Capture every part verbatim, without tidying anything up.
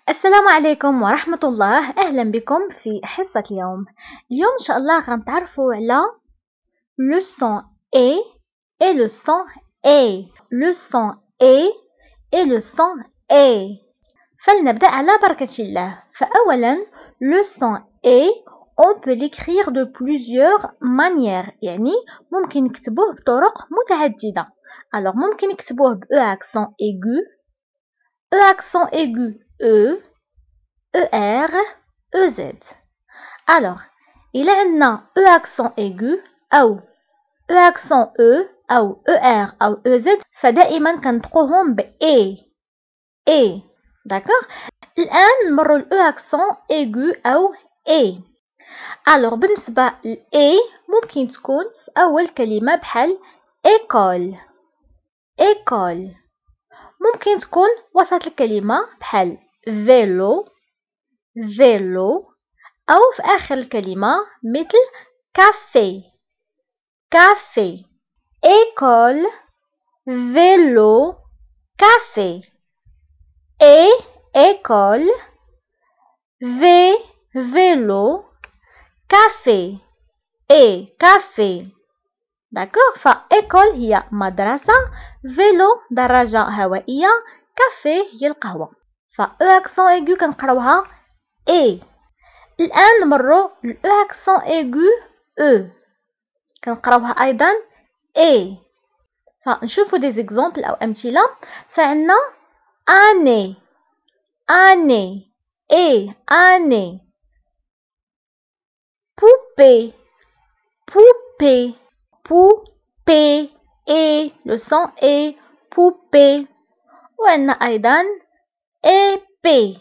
السلام عليكم ورحمة الله. أهلا بكم في حصة اليوم. اليوم إن شاء الله غنتعرفوا على le son E et le son E le son E et le son E. فلنبدأ على بركة الله. فأولا le son E on peut l'écrire de plusieurs manières، يعني ممكن نكتبوه بطرق متعددة. alors ممكن نكتبوه ب E accent aigu، E accent aigu E، E R، E Z. alors إلا عندنا E accent aigu أو E accent E أو E R أو E Z فدائما كنطقوهم ب E E. d'accord. الآن نمروا ل E accent aigu أو E. alors بالنسبة ل E ممكن تكون في أول كلمة بحال école école، ممكن تكون وسط الكلمة بحال vélo vélo، أو في آخر الكلمة مثل café café. école vélo café. et école v vélo café et café. d'accord. فإيكول هي مدرسة، فيلو دراجة هوائية، كافي هي القهوة. ف E accent aigu كنقراوها E. الآن نمروا ل E accent aigu E كنقراوها أيضا E. فنشوفوا دي زيكزامبل أو أمثلة. فعندنا année année et année. poupée poupée poupée et le son est poupée. وعندنا أيضا épée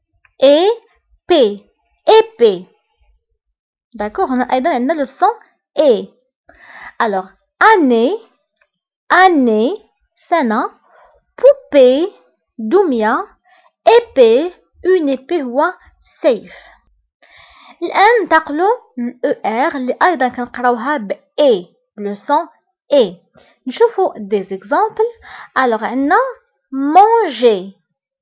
épée épée. d'accord. هنا أيضا عندنا le son est. alors année année سنة، poupée دمية، épée une épée هو سيف. الآن ننتقلوا ل E R اللي أيضا كنقراوها ب E le son E. نشوفوا des exemples. alors عندنا manger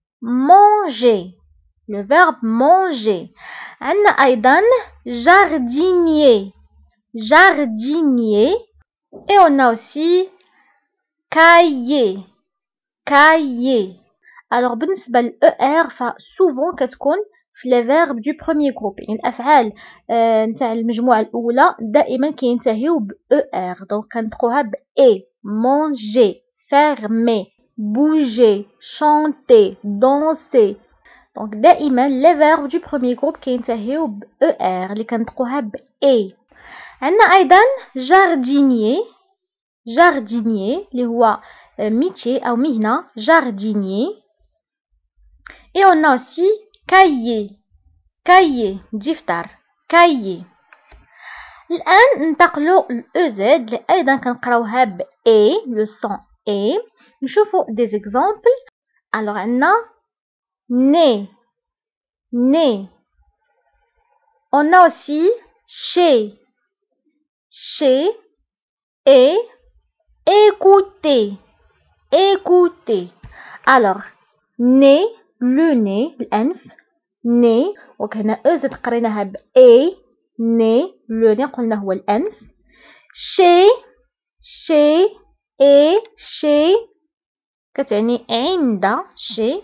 manger le verbe manger. عندنا أيضا jardinier jardinier. et on a aussi cahier cahier. alors بالنسبة ل E R فسوفون كتكون في لي فيرب دو بروميير جروب، يعني الافعال نتاع المجموعه الاولى دائما كينتهيو ب E R. دونك كنطقوها ب E. manger fermer bouger chanter danser. دونك دائما لي فيرب دو بروميير جروب كينتهيو ب E R اللي كنطقوها ب E. عندنا ايضا jardinier jardinier اللي هو ميتي او مهنه jardinier. et on a aussi cahier cahier دفتر cahier. الآن ننتقلوا ل E Z اللي أيضا كنقراوها ب E le son E. نشوفوا des exemples. alors عندنا nez nez. on a aussi chez chez et écouter écouter. alors nez le nez الأنف nez، وكهنا E Z قريناها ب A nez le nez قلنا هو الأنف. chez chez et chez كتعني عند chez.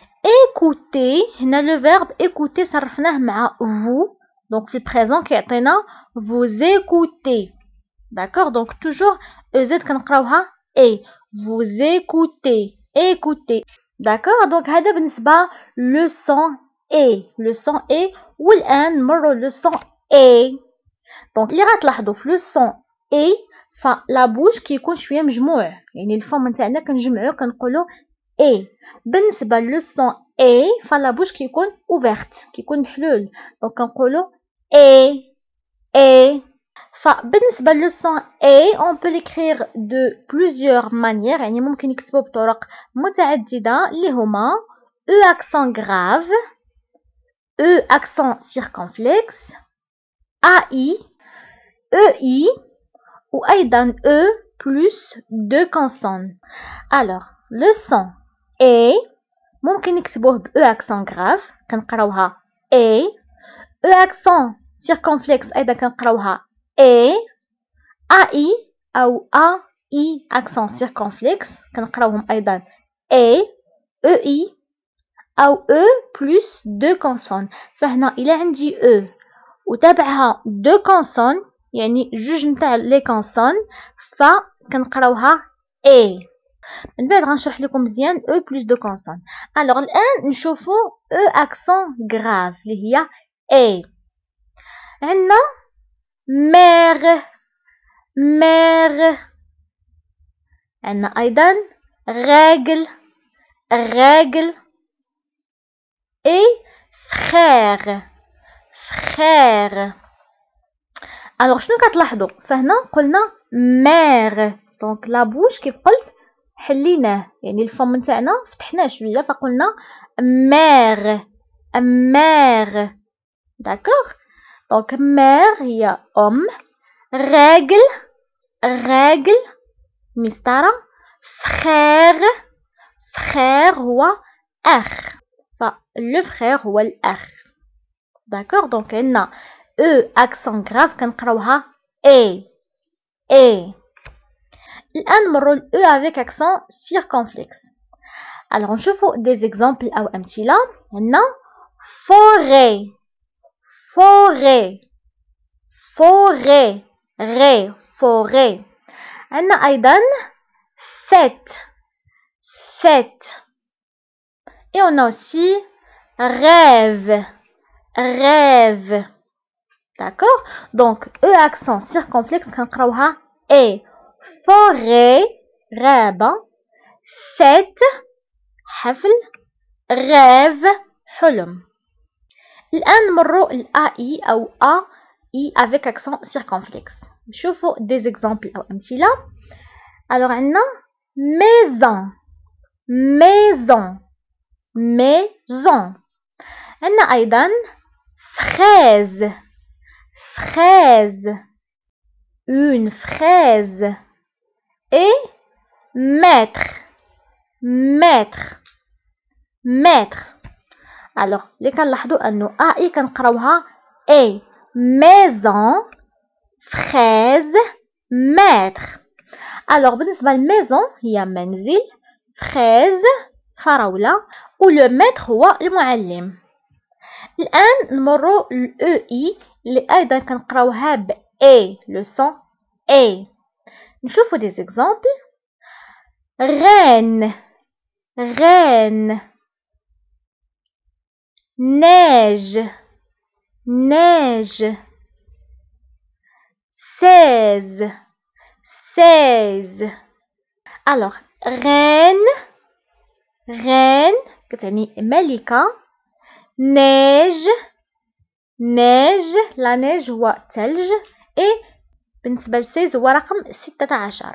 écouter هنا le verbe écouter صرفناه مع vous، donc في البريزون كيعطينا vous écoutez. d'accord. donc toujours E Z كنقراوها A vous écoutez écoutez. d'accord. donc هذا بالنسبة le son E le son E. والآن نمروا le son A. دونك اللي غتلاحظوا في le son A فلا بوش كيكون شويه مجموع، يعني الفم نتاعنا كنجمعوه كنقولوا A. بالنسبة le son A فلا بوش كيكون ouverte كيكون محلول، دونك كنقولوا A A. فبالنسبة le son A on peut l'écrire de plusieurs manières، يعني ممكن نكتبوه بطرق متعددة اللي هما E accent grave E accent circonflexe A I E I ou أيضا E plus deux consonnes. alors le son A ممكن نكتبوه ب او accent grave كنقراوها A. او accent circonflexe أيضا كنقراوها A. ai أو a i accent circonflexe كنقراوهم أيضا A. ei أو e plus deux consonnes. فهنا إلا عندي e وتابعها deux consonnes يعني جوج نتاع لي كونسون فكنقراوها A. من بعد غنشرح لكم مزيان e plus deux consonnes. الوغ الآن نشوفو e accent grave اللي هي A. عندنا mère mère. عندنا أيضا règle règle et frère frère. الوغ شنو كتلاحظوا فهنا قلنا mère دونك لا بوش كيف قلت حليناه يعني الفم نتاعنا فتحناه شويه فقلنا mère mère. داكوغ دونك mère هي ام règle règle مسطره frère frère هو اخ فلو frère هو الاخ. داكوغ دونك عندنا e accent grave كنقراوها A A. الآن نمرو ل e avec accent circonflexe. alors نشوفو des exemples أو أمثلة. عندنا forêt forêt forêt ré forêt. عندنا أيضا fête fête. et on a aussi rêve rêve. d'accord donc e accent circonflexe كنقراوها A. forêt غابة fête حفل rêve حلم. الآن نمرو ل ai أو a i avec accent circonflexe. نشوفو des exemples أو أمثلة. alors عندنا maison maison maison. عندنا أيضا fraise fraise une fraise et maître maître maître. alors اللي كنلاحظوا انه ai كنقراوها A. maison fraise maître. alors بالنسبه للميزون هي منزل fraise فراوله ولو maître هو المعلم. الان نمروا ل ei اللي ايضا كنقراوها ب A. le son A. نشوفوا des exemples. reine reine neige neige seize seize. alors reine reine كتعني ملكة neige neige la neige هو ثلج et بالنسبة لسيز هو رقم ستة عشر.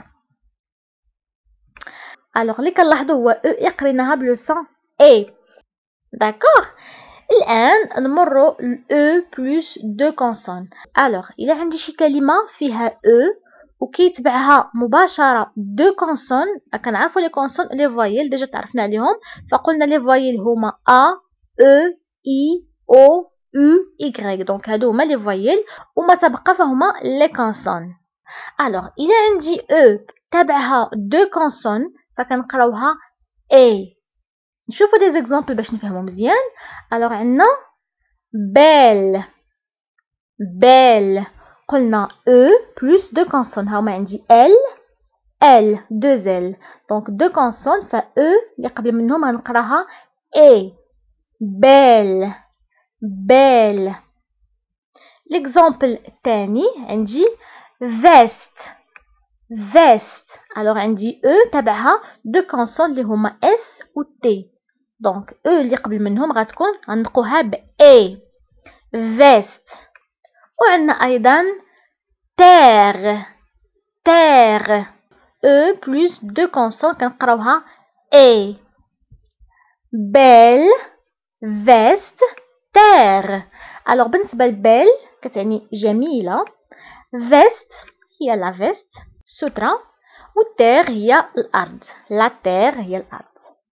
alors اللي كنلاحظوا هو او قريناها بلو سون A. داكوغ الآن نمروا ل e plus deux consonnes. alors إلا عندي شي كلمة فيها e وكيتبعها مباشرة دو كونسون كنعرفوا لي كونسون لي فوايل ديجا تعرفنا عليهم فقلنا لي فوايل هما a e i o u y دونك هادو هما لي فوايل وما تبقى فهما لي كونسون. alors إلا عندي e تابعها دو كونسون فكنقراوها A. نشوفوا دي زيكزامبل باش نفهموا مزيان. alors عندنا belle belle قلنا e plus deux consonnes هاهما عندي L L deux L donc deux consonnes ف e اللي قبل منهم غنقراها A. belle belle. l'exemple الثاني عندي veste veste alors عندي e تبعها deux consonnes اللي هما S و T donc e اللي قبل منهم غتكون غنطقوها ب A. veste. وعندنا أيضا terre terre e plus deux consonnes كنقراوها A. belle veste terre. alors بالنسبة لبيل كتعني جميلة veste هي لا veste سترة والتير هي الأرض لا تير هي الأرض.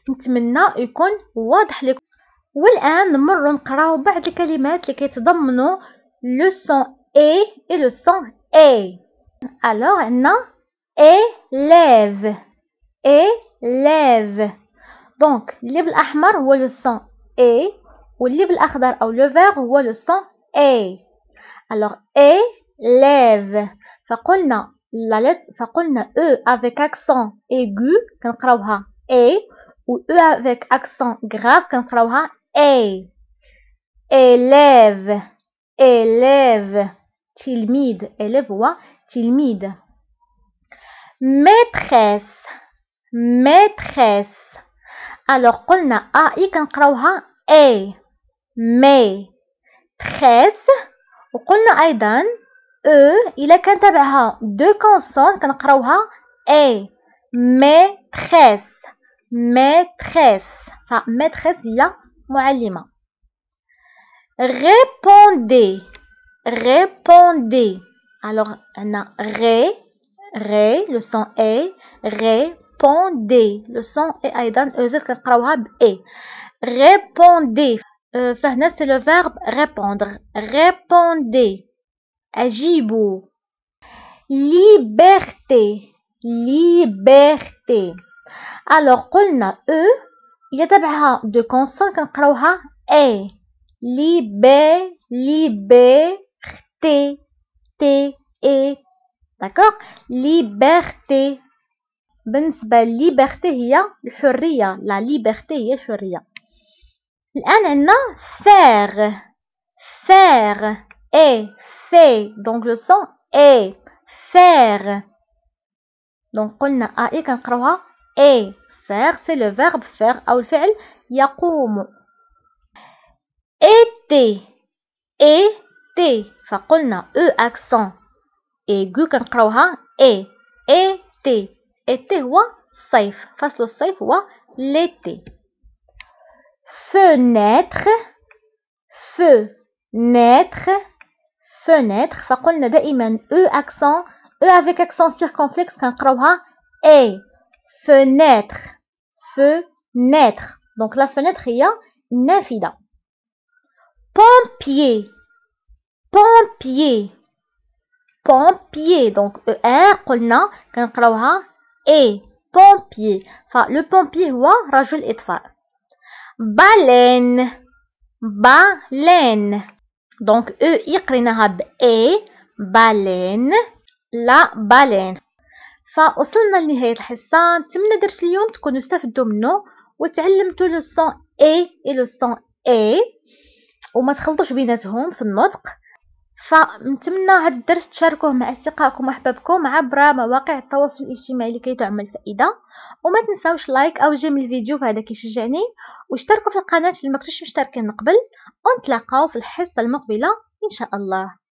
نتمنى يكون واضح لكم. والآن نمر نقراو بعض الكلمات اللي كيتضمنوا لو سون اي et le son A. Alors عندنا élève élève. دونك اللي بالاحمر هو لو سون A واللي بالاخضر او لو فير هو لو سون A. Alors élève فقلنا la lettre فقلنا E avec accent aigu كنقراوها A و E avec accent grave كنقراوها A. élève élève تلميذ élève هو تلميذ. maîtresse maîtresse. alors قلنا A I كنقراوها A maîtresse وقلنا أيضا E إلا كان تبعها دو كونسون كنقراوها A maîtresse maîtresse. ف maîtresse هي معلمة. répondez répondez. alors عندنا ré ré le son A répondez le son A أيضا E Z كنقراوها ب A. répondez فهنا c'est le verbe répondre. répondez. أجيبوا. liberté liberté. alors قلنا E إذا تبعها دو كونسون كنقراوها A libé liberté T E. d'accord liberté. بالنسبة liberté هي الحرية. la liberté هي الحرية. الآن عندنا faire faire et fait. donc le son est faire. donc قلنا A I كنقراوها A. faire c'est le verbe faire أو الفعل يقوم. été été فقلنا E accent aigu كنقراوها A été. été هو الصيف. فصل الصيف هو l'été. fenêtre fenêtre fenêtre فقلنا دائما E accent E avec accent circonflexe كنقراوها A fenêtre fenêtre. donc la fenêtre هي النافذة. pompier pompier pompier. donc E R قلنا كنقراوها A pompier. فلو pompier هو رجل إطفاء. baleine baleine. donc E I قريناها ب A baleine لا baleine. فوصلنا لنهاية الحصة. نتمنى درس اليوم تكونوا استفدتوا منه وتعلمتوا لو سون A et لو سون A وما تخلطوش بيناتهم في النطق. فنتمنى هذا الدرس تشاركوه مع اصدقائكم واحبابكم عبر مواقع التواصل الاجتماعي لكي تعم الفائده. وما تنساوش لايك او جيم الفيديو فهذا كيشجعني واشتركوا في القناه اللي ما كنتوش مشتركين من قبل. ونتلاقاو في الحصه المقبله ان شاء الله.